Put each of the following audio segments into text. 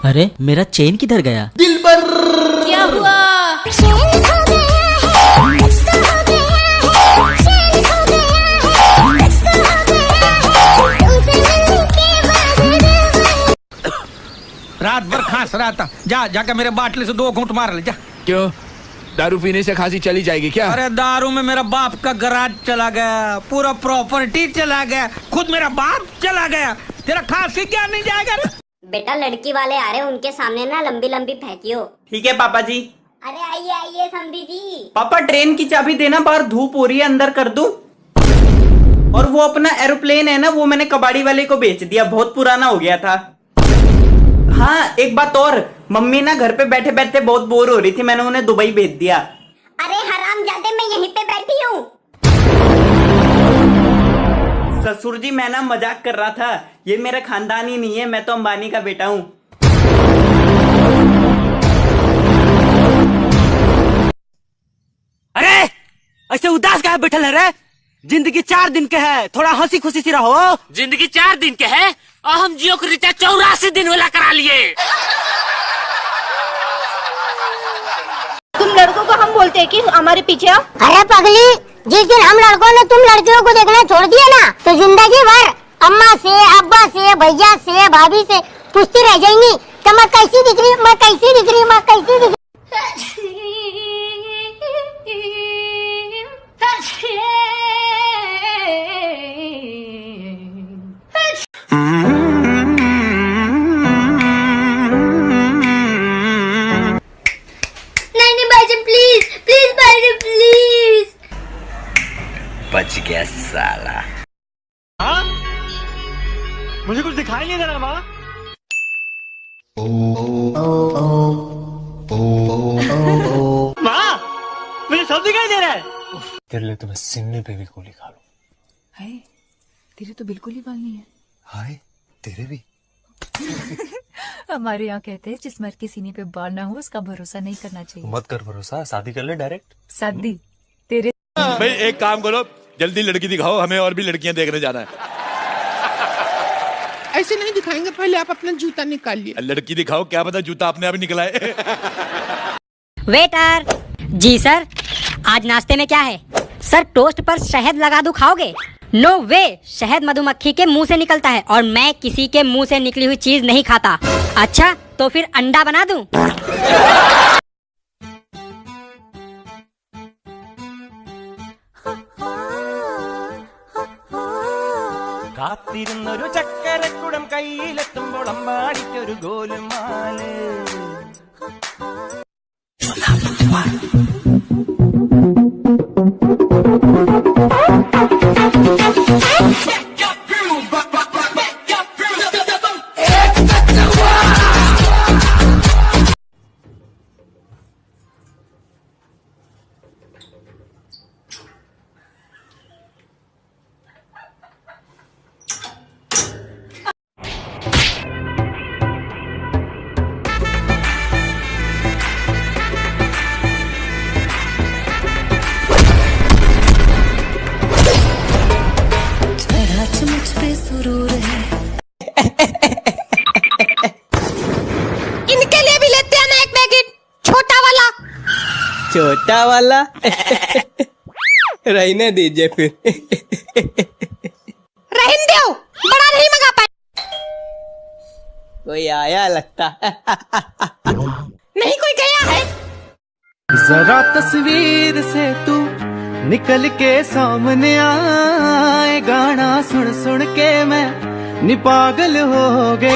अरे मेरा चेन किधर गया? दिल पर क्या हुआ? रात भर खांस रहा था। जाकर मेरे बाटले से 2 घूंट मार ले जा। क्यों? दारू पीने से खांसी चली जाएगी क्या? अरे दारू में मेरा बाप का गराज चला गया, पूरा प्रॉपर्टी चला गया, खुद मेरा बाप चला गया। तेरा खांसी क्या नहीं जाएगा रे? बेटा लड़की वाले आ रहे, उनके सामने ना लंबी लंबी फेंकियो। ठीक है पापा जी। अरे आइए आइए समधी जी। पापा ट्रेन की चाबी देना, बाहर धूप हो रही है, अंदर कर दूं? और वो अपना एरोप्लेन है ना, वो मैंने कबाड़ी वाले को बेच दिया, बहुत पुराना हो गया था। हाँ एक बात और, मम्मी ना घर पे बैठे बैठे बहुत बोर हो रही थी, मैंने उन्हें दुबई भेज दिया। अरे हरामजादे, मैं यहीं पे बैठी हूँ। ससुर जी मैं ना मजाक कर रहा था, ये मेरा खानदान ही नहीं है, मैं तो अंबानी का बेटा हूँ। अरे ऐसे उदास काहे बैठल है रे? जिंदगी 4 दिन के है, थोड़ा हंसी खुशी से रहो। जिंदगी 4 दिन के है और हम जियो को रिचार्ज 84 दिन वाला करा लिए। तुम लड़कों को हम बोलते हैं कि हमारे पीछे आओ। अरे पगली, जिस दिन हम लड़कों ने तुम लड़कियों को देखना छोड़ दिया ना, तो जिंदगी भर अम्मा से, अब्बा से, भैया से, भाभी से पूछती रह जाएंगी कि मैं कैसी दिख रही, मैं कैसी दिख रही, मैं कैसी दिख रही। नहीं भाईजान प्लीज प्लीज भाईजान प्लीज। बच गया साला। हाँ? मुझे कुछ दिखाई नहीं दे रहा माँ। माँ मुझे सब दिखाई दे रहा है। तेरे लिए तो मैं सीने पे भी गोली खा लूं। हाय, तेरे तो बिल्कुल ही बाल नहीं है। हाय तेरे भी। हमारे यहाँ कहते हैं जिस मर्द के सीने पे बाल ना हो उसका भरोसा नहीं करना चाहिए। मत कर भरोसा, शादी कर ले डायरेक्ट। शादी तेरे। भाई एक काम करो, जल्दी लड़की दिखाओ, हमें और भी लड़कियां देखने जाना है। ऐसे नहीं दिखाएंगे, पहले आप अपना जूता निकालिए। लड़की दिखाओ, क्या पता जूता अपने आप ही निकला है। वेटर जी सर, आज नाश्ते में क्या है? सर टोस्ट पर शहद लगा दूं, खाओगे? नो वे, शहद मधुमक्खी के मुंह से निकलता है और मैं किसी के मुंह से निकली हुई चीज नहीं खाता। अच्छा तो फिर अंडा बना दूं? കാത്തിരുന്നൊരു ചക്കരക്കുടം കയ്യിലെത്തുമ്പോൾ അമ്പാടിക്കൊരു ഗോലുമാല്. इनके लिए भी लेते हैं ना एक पैकेट छोटा वाला। छोटा वाला रहने दीजिए फिर। रहने दो, बड़ा नहीं मंगा पाए। कोई आया लगता है। नहीं कोई गया है। जरा तस्वीर से तू निकल के सामने आए, गाना सुन सुन के मैं नी पागल हो गए।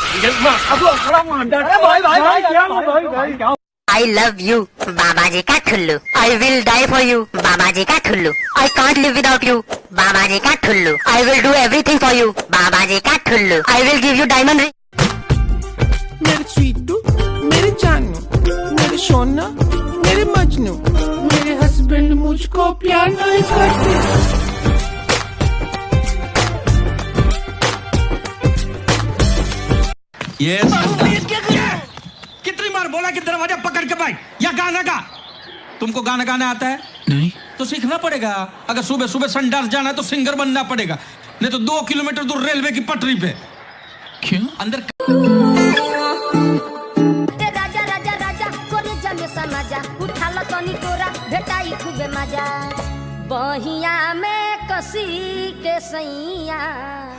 I love you, बाबा जी का ठुल्लू। I will die for you, बाबा जी का ठुल्लू। I can't live without you, बाबा जी का ठुल्लू। I will do everything for you, बाबा जी का ठुल्लू। I will give you diamond ring। मेरे चीटू, मेरे जानू, मेरे सोना, मेरे मजनू, मेरे हस्बैंड मुझको प्यार नहीं करते। ये कितनी बार बोला कि दरवाजा पकड़ के बैठ या गाना गा। तुमको गाना गाना आता है? नहीं। तो सीखना पड़ेगा। अगर सुबह सुबह संडास जाना है तो सिंगर बनना पड़ेगा, नहीं तो 2 किलोमीटर दूर रेलवे की पटरी पे। क्यों? अंदर समाजा उठा लो तनी तोरा भेटाई खूबे मजा बहिया में कसी के सैया